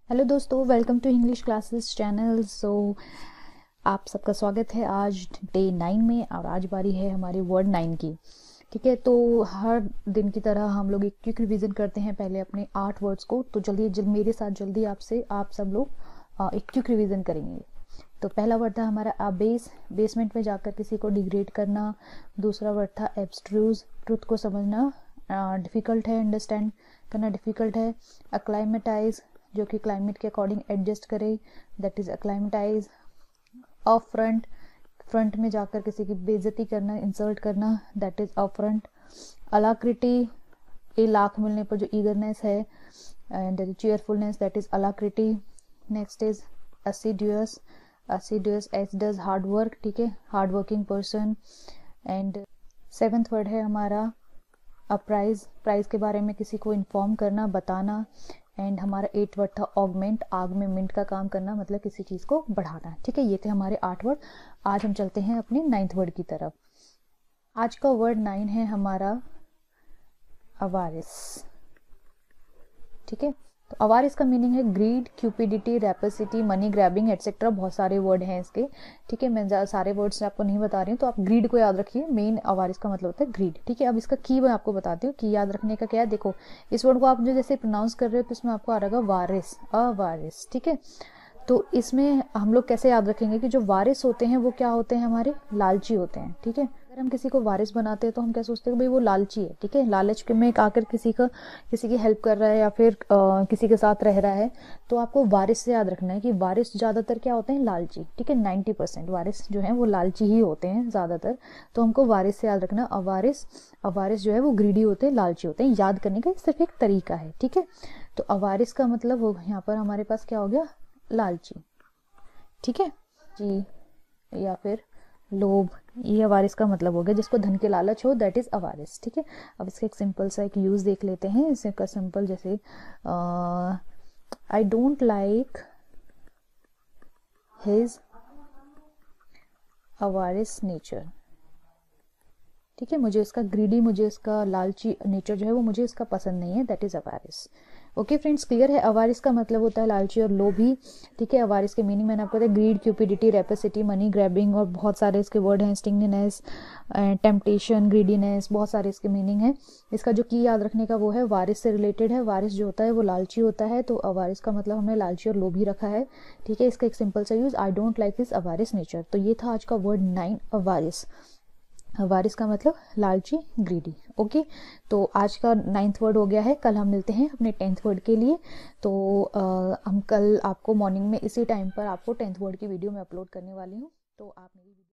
Hello दोस्तों, welcome to English classes channel. आप सबका स्वागत है आज डे 9 में। और आज बारी है हमारी वर्ड 9 की। ठीक है, तो हर दिन की तरह हम लोग एक क्विक रिवीजन करते हैं पहले अपने 8 वर्ड्स को। तो जल्दी मेरे साथ जल्दी आप सब लोग एक क्विक रिवीजन करेंगे। तो पहला वर्ड था हमारा बेसमेंट में जाकर किसी को डिग्रेड करना। दूसरा वर्ड था एब्स्ट्रूज, ट्रुथ को समझना डिफ़िकल्ट है, अंडरस्टैंड करना डिफ़िकल्ट है। अक्लाइमेटाइज, जो कि क्लाइमेट के अकॉर्डिंग एडजस्ट करे, that is acclimatize. Affront, front में जाकर किसी की बेइज्जती करना, इंसल्ट करना, दैट इज अफ्रंट। अलाक्रिटी, ए लाख मिलने पर जो ईगरनेस है and cheerfulness, that is alacrity. Next is assiduous, assiduous as does hard work, ठीक है, hard working person. And 7th word है हमारा अप्राइज, प्राइज के बारे में किसी को इन्फॉर्म करना, बताना। एंड हमारा 8th वर्ड था ऑगमेंट, आग में मिंट का काम करना, मतलब किसी चीज को बढ़ाना। ठीक है, ये थे हमारे 8 वर्ड। आज हम चलते हैं अपने 9th वर्ड की तरफ। आज का वर्ड 9 है हमारा अवारिस। ठीक है, तो अवारिस का मीनिंग है greed, cupidity, rapacity, money grabbing etcetera. बहुत सारे वर्ड हैं इसके। ठीक है, मैं सारे वर्ड्स आपको नहीं बता रही हूँ, तो आप ग्रीड को याद रखिए। मेन अवारिस का मतलब होता है ग्रीड। ठीक है, अब इसका की मैं आपको बताती हूँ कि याद रखने का क्या है। देखो, इस वर्ड को आप जो जैसे प्रोनाउंस कर रहे हो तो इसमें आपको आ रहेगा वारिस, अवारिस। ठीक है, तो इसमें हम लोग कैसे याद रखेंगे कि जो वारिस होते हैं वो क्या होते हैं, हमारे लालची होते हैं। ठीक है, अगर हम किसी को वारिस बनाते हैं तो हम क्या सोचते हैं, भाई वो लालची है। ठीक है, लालच में आकर किसी की हेल्प कर रहा है या फिर किसी के साथ रह रहा है, तो आपको वारिस से याद रखना है कि वारिस ज्यादातर क्या होते हैं, लालची। ठीक है, 90% वारिस जो है वो लालची ही होते हैं ज्यादातर। तो हमको वारिस से याद रखना। अवारिस, अवारिस जो है वो ग्रीडी होते हैं, लालची होते हैं। याद करने का सिर्फ एक तरीका है। ठीक है, तो अवारिस का मतलब हो यहाँ पर हमारे पास क्या हो गया, लालची। ठीक है जी, या फिर लोभ, ये अवारिस का मतलब हो गया। जिसको धन के लालच हो, दैट इज अवारिस। ठीक है, अब इसका एक सिंपल सा एक यूज देख लेते हैं। इसका सिंपल जैसे I don't like his avarice nature. ठीक है, मुझे इसका ग्रीडी, मुझे इसका लालची नेचर जो है वो मुझे इसका पसंद नहीं है, that is avarice. Okay friends, clear है। अवारिस का मतलब होता है लालची और लोभी। ठीक है, अवारिस के मीनिंग मैंने आपको बताया, greed, cupidity, rapacity, money grabbing, और बहुत सारे इसके वर्ड हैं, स्टिंगनेस, टेम्पटेशन, ग्रीडीनेस, बहुत सारे इसके मीनिंग है। इसका जो की याद रखने का वो है, वारिस से रिलेटेड है। वारिस जो होता है वो लालची होता है, तो अवारिस का मतलब हमने लालची और लोभी रखा है। ठीक है, इसका एक सिंपल सा use, I don't like his avarice nature. तो ये था आज का वर्ड 9, अवारिस। वारिस का मतलब लालची, ग्रीडी। ओके, तो आज का 9th वर्ड हो गया है। कल हम मिलते हैं अपने 10th वर्ड के लिए। तो हम कल आपको मॉर्निंग में इसी टाइम पर आपको 10th वर्ड की वीडियो में अपलोड करने वाली हूँ। तो आप मेरी